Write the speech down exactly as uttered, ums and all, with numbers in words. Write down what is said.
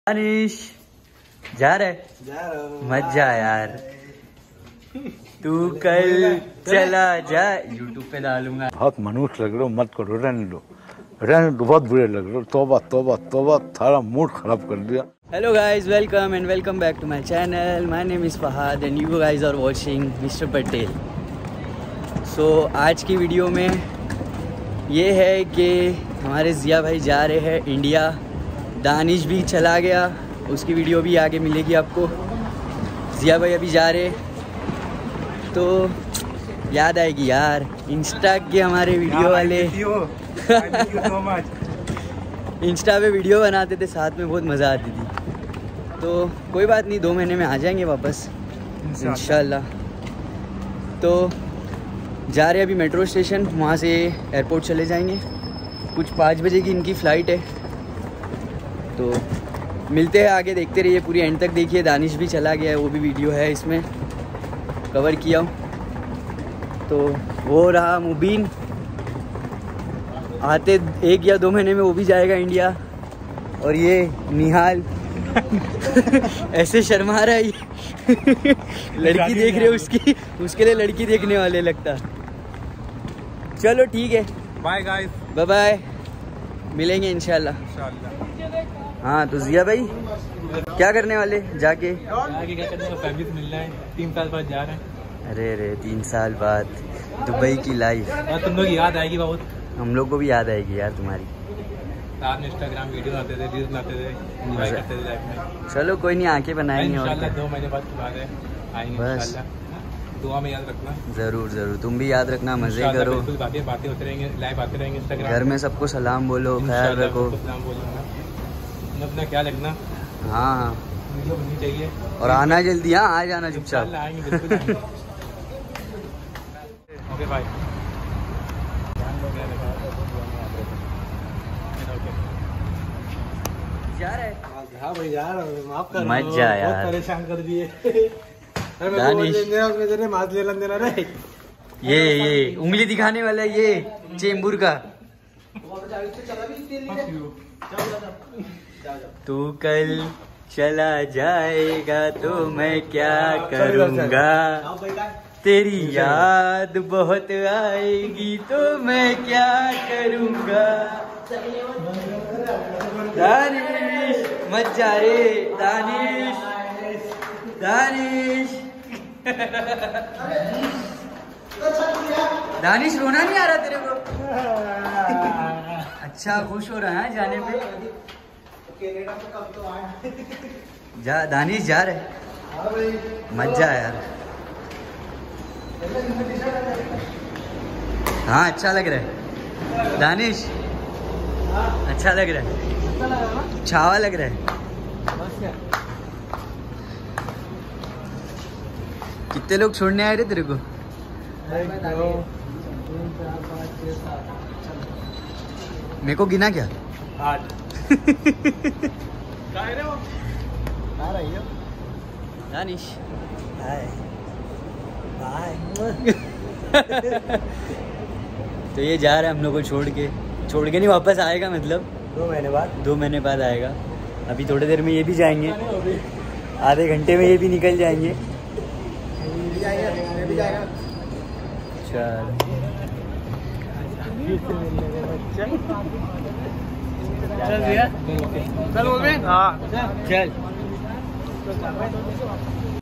दानिश जा रहे जा रहा हूँ। मत जा यार, तू कल चला जा। यूट्यूब पे डालूंगा। बहुत मनुष्य लग रहे हो, मत करो, रहने दो रहने दो, बहुत बुरे लग रहे हो। तौबा तौबा तौबा, थारा मूड खराब कर दिया। Hello guys, welcome and welcome back to my channel. My name is Fahad and you guys are watching mister Patel. So आज की वीडियो में ये है कि हमारे जिया भाई जा रहे हैं इंडिया। दानिश भी चला गया, उसकी वीडियो भी आगे मिलेगी आपको। जिया भाई अभी जा रहे, तो याद आएगी यार इंस्टा के हमारे वीडियो वाले। इंस्टा पे वीडियो बनाते थे साथ में, बहुत मज़ा आती थी। तो कोई बात नहीं, दो महीने में आ जाएंगे वापस इंशाल्लाह। तो जा रहे अभी मेट्रो स्टेशन, वहाँ से एयरपोर्ट चले जाएंगे। कुछ पाँच बजे की इनकी फ़्लाइट है, तो मिलते हैं आगे। देखते रहिए, पूरी एंड तक देखिए। दानिश भी चला गया है, वो भी वीडियो है इसमें कवर किया हूँ। तो वो रहा मुबीन, आते एक या दो महीने में वो भी जाएगा इंडिया। और ये निहाल ऐसे शर्मा रहा है लड़की देख रहे हो उसकी, उसके लिए लड़की देखने वाले लगता। चलो ठीक है, बाय गाइस, बाय बाय, मिलेंगे इंशाल्लाह। हाँ तो जिया भाई क्या करने वाले जाके? आगे क्या करने, फैमिली से मिलना है। तीन साल बाद जा रहे हैं। अरे अरे तीन साल बाद दुबई की लाइफ। और तुम लोग याद आएगी बहुत। हम लोग को भी याद आएगी यार तुम्हारी। साथ में इंस्टाग्राम वीडियो बनाते थे, रील्स बनाते थे, एंजॉय करते थे लाइफ में। चलो कोई नहीं, आके बनाएंगे और इंशाल्लाह क्या। दो महीने बाद तुम्हारे आएंगे बस। इंशाल्लाह। दुआ में याद रखना। जरूर जरूर, तुम भी याद रखना, मजे इंशाल्लाह करो। बिल्कुल, बातें बातें होते रहेंगे, लाइव आते रहेंगे इंस्टाग्राम। घर में सबको सलाम बोलो, ख्याल रखो। नाम बोलूँगा, अपना ख्याल रखना। हाँ हाँ, वीडियो बननी चाहिए और आना जल्दी। हाँ आ जाना चुपचाप। इंशाल्लाह आएंगे, बिल्कुल आएंगे। Okay bye. जा रहे हाँ भाई जा रहा हूँ, माफ कर। मत जा यार। बहुत परेशान कर दिए। दानिश माज ले लेना रे। ये ये उंगली दिखाने वाला ये चेंबूर का। तू कल चला जाएगा तो मैं क्या करूँगा, तेरी याद बहुत आएगी तो मैं क्या करूँगा। दानिश मत जा रे, दानिश दानिश दानिश रोना नहीं आ रहा तेरे को? अच्छा खुश हो रहा है जाने पे। जा दानिश जा रहे, मत जा यार। हाँ अच्छा लग रहा है दानिश, अच्छा लग रहा है, छावा लग रहा है। कितने लोग छोड़ने आए थे तेरे को? मेरे को गिना क्या? आठ। Danish hi bye. तो ये जा रहा है हम लोग को छोड़ के। छोड़ के नहीं, वापस आएगा, मतलब दो महीने बाद। दो महीने बाद आएगा। अभी थोड़ी देर में ये भी जाएंगे, आधे घंटे में ये भी निकल जाएंगे। चल चल बोल। हाँ चल।